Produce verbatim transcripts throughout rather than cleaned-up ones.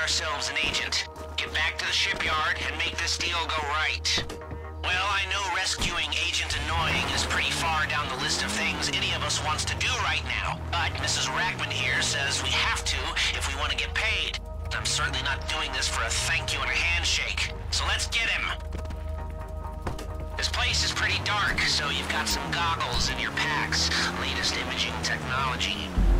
ourselves an agent. Get back to the shipyard and make this deal go right. Well, I know rescuing Agent Annoying is pretty far down the list of things any of us wants to do right now. But Missus Rackman here says we have to if we want to get paid. I'm certainly not doing this for a thank you and a handshake. So let's get him. This place is pretty dark, so you've got some goggles in your packs. Latest imaging technology.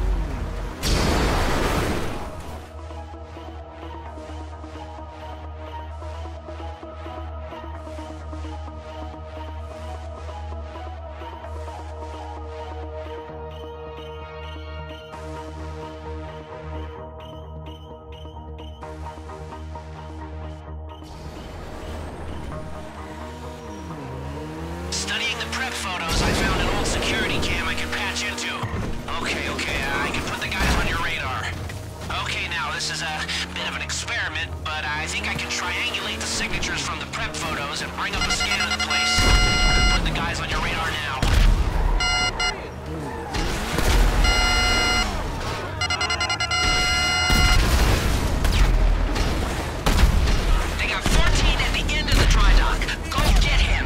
Studying the prep photos, I found an old security cam I can patch into. Okay, okay, I can put the guys on your radar. Okay, now, this is a bit of an experiment, but I think I can triangulate the signatures from the prep photos and bring up a scan of the place. Put the guys on your radar now. They got fourteen at the end of the dry dock. Go get him!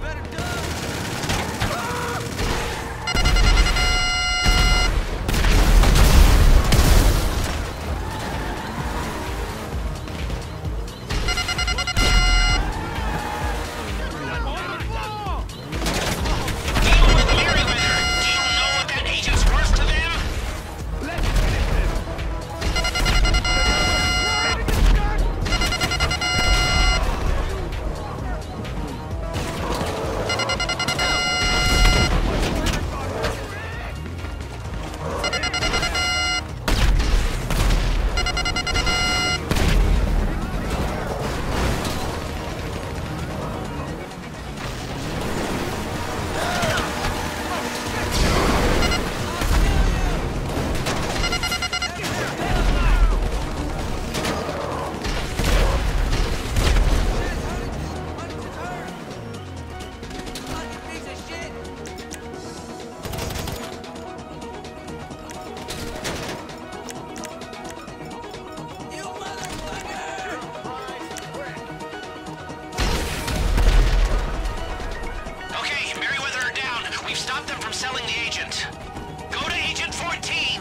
Selling the agent. Go to Agent fourteen!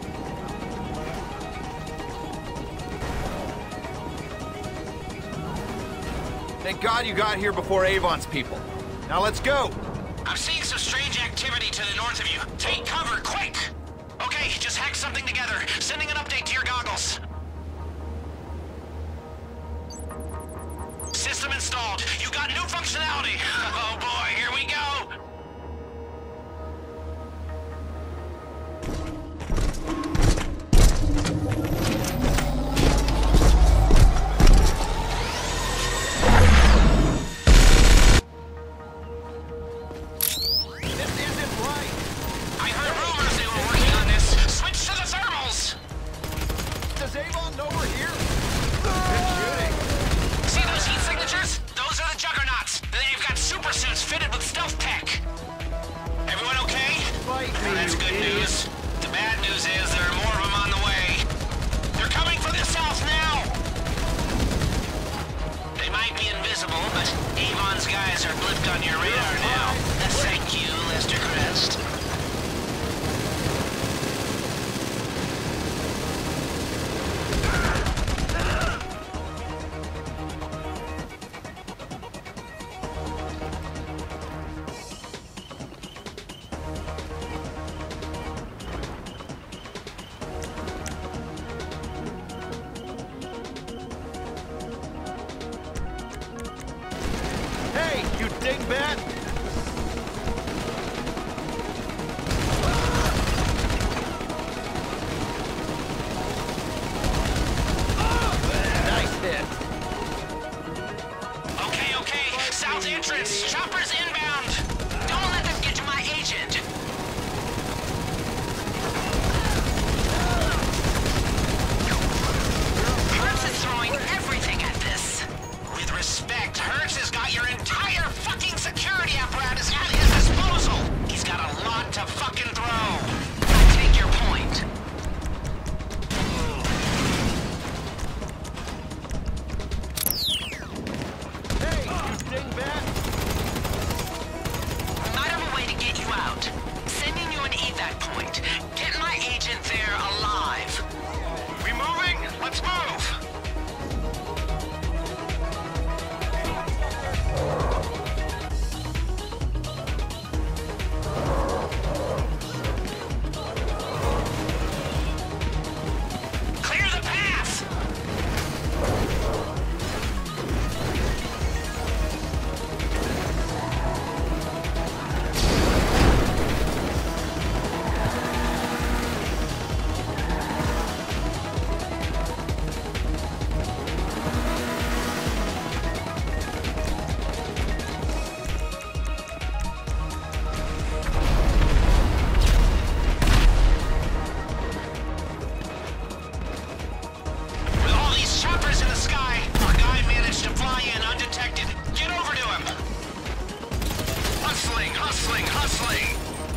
Thank God you got here before Avon's people. Now let's go! I'm seeing some strange activity to the north of you. Take cover, quick! Okay, just hack something together. Sending an update to your goggles. System installed. You got new functionality. Oh boy, here we go! That's good news. The bad news is there are more of them on the way. They're coming for the south now! They might be invisible, but Avon's guys are blipped on your radar now. Thank you, Lester Crest. You dingbat! Nice hit. Okay, okay. South entrance. Choppers inbound. Don't let them get to my agent. Hertz is throwing everything at this. With respect, Hertz has got your entire fucking security apparatus at his disposal. He's got a lot to fucking throw. I take your point. Hustling, hustling!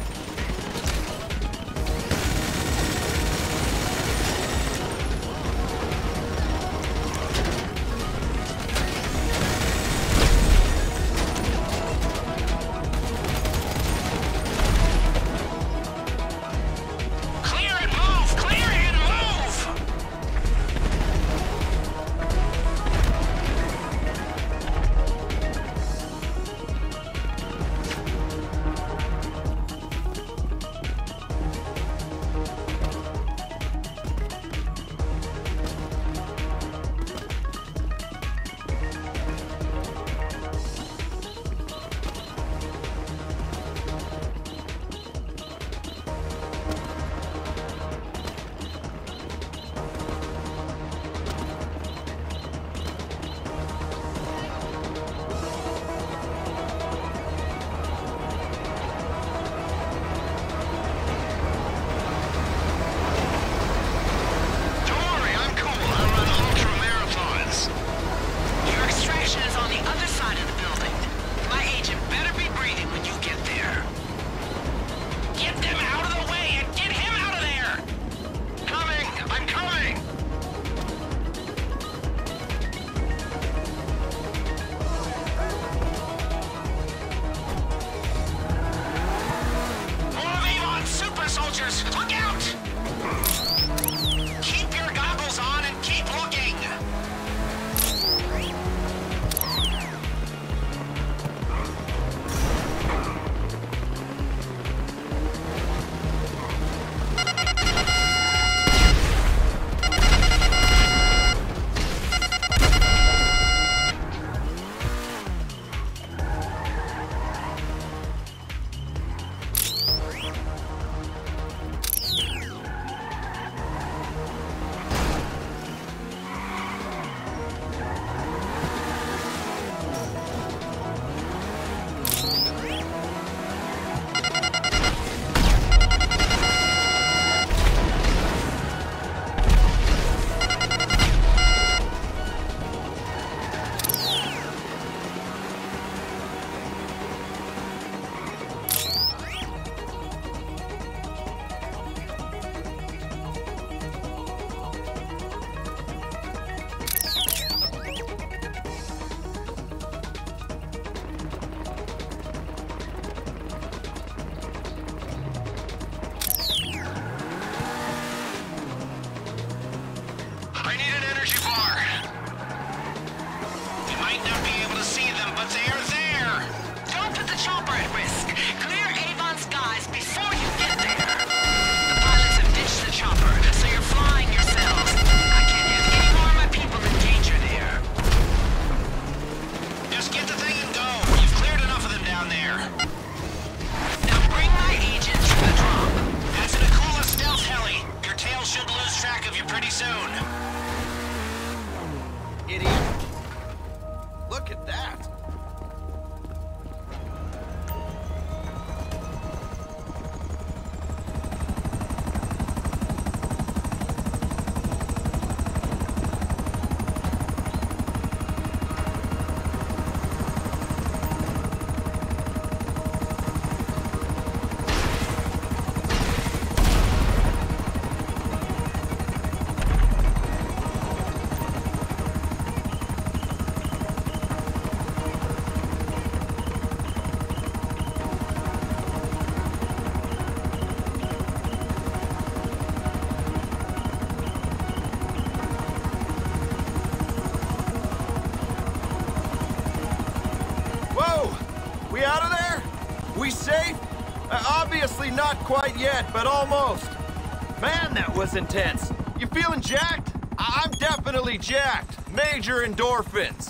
We safe? Uh, obviously not quite yet, but almost. Man, that was intense. You feeling jacked? I I'm definitely jacked. Major endorphins.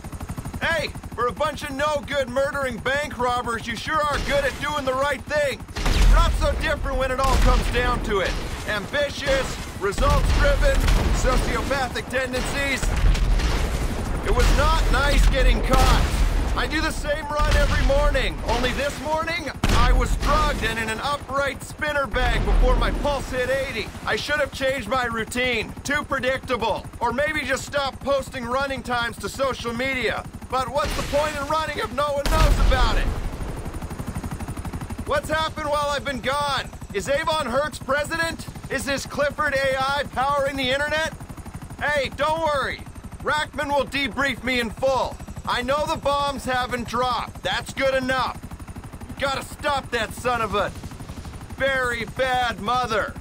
Hey, for a bunch of no-good murdering bank robbers, you sure are good at doing the right thing. Not so different when it all comes down to it. Ambitious, results-driven, sociopathic tendencies. It was not nice getting caught. I do the same run every morning, only this morning, I was drugged and in an upright spinner bag before my pulse hit eighty. I should have changed my routine. Too predictable. Or maybe just stop posting running times to social media. But what's the point in running if no one knows about it? What's happened while I've been gone? Is Avon Hertz president? Is this Clifford A I powering the internet? Hey, don't worry. Rackman will debrief me in full. I know the bombs haven't dropped. That's good enough. Gotta stop that son of a very bad mother.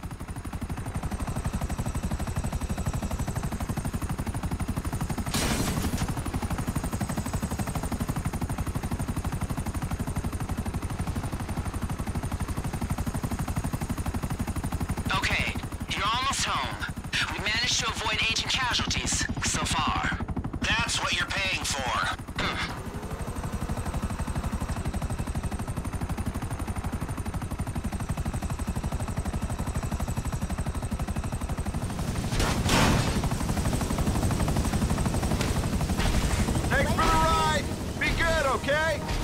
Okay, you're almost home. We managed to avoid agent casualties so far. That's what you're paying for. Thanks for the ride. Be good, okay?